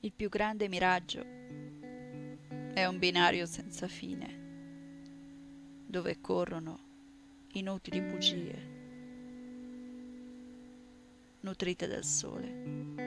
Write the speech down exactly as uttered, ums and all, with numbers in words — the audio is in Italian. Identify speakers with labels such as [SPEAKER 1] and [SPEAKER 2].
[SPEAKER 1] Il più grande miraggio è un binario senza fine, dove corrono inutili bugie, nutrite dal sole.